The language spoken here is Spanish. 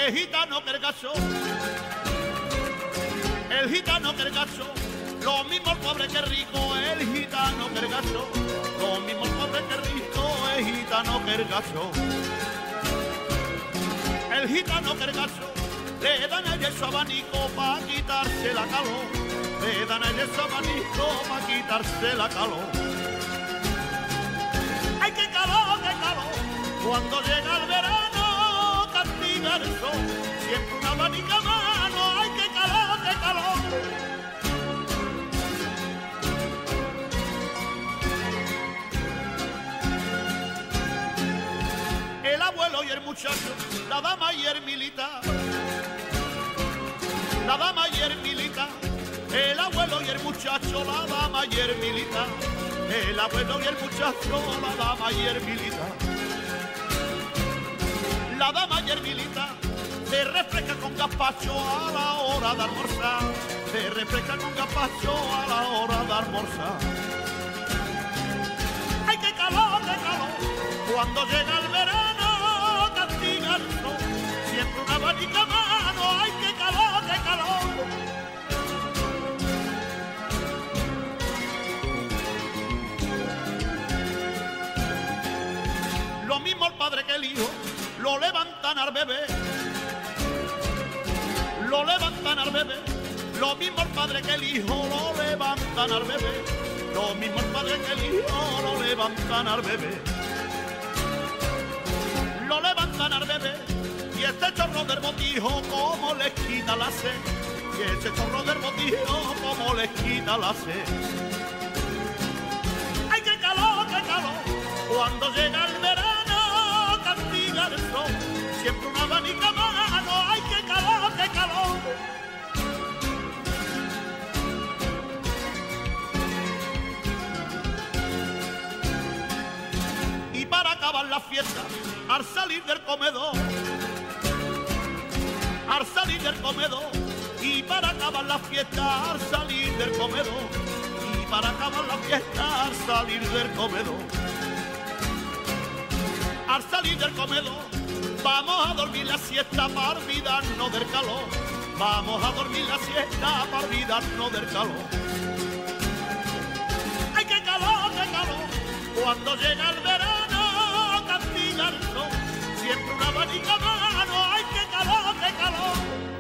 el gitano que el gacho, el gitano que el gacho, lo mismo el pobre que el rico, el gitano que el gacho, lo mismo el pobre que el rico, el gitano que el gacho. El gitano que el gacho, le dan a ella su abanico pa' quitarse la calor, le dan a ella su abanico pa' quitarse la calor. ¡Ay, qué calor, qué calor! Cuando llega el verano, castiga el sol, siempre una abanico a mano. ¡Ay, qué calor, qué calor! El abuelo y el muchacho, la dama y el militar, la dama y el militar, el abuelo y el muchacho, la dama y el militar, el abuelo y el muchacho, la dama y el militar. La dama y el militar se refresca con gazpacho a la hora de almorzar, se refresca con gazpacho a la hora de almorzar. ¡Ay, qué calor, qué calor! Cuando llega el verano, castiga el sol, siempre una abanico a mano. ¡Ay, qué calor, qué calor! Lo mismo el padre que el hijo, lo levantan al bebé, lo levantan al bebé. Lo mismo el padre que el hijo, lo levantan al bebé, lo mismo el padre que el hijo, lo levantan al bebé, lo levantan al bebé. Y este chorro del botijo como les quita la sed, y este chorro del botijo como les quita la sed. ¡Ay, qué calor, qué calor! Cuando llega el verano, castiga el sol, siempre una abanico a mano. ¡Ay, qué calor, qué calor! Y para acabar la fiesta, al salir del comedor, al salir del comedor, y para acabar la fiesta, al salir del comedor, y para acabar la fiesta, al salir del comedor, al salir del comedor, vamos a dormir la siesta para olvidarnos del calor, vamos a dormir la siesta para olvidarnos del calor. ¡Ay, qué calor, qué calor! Cuando llega el verano, castiga el sol, siempre una abanico a mano. ¡Ay, qué calor, qué calor!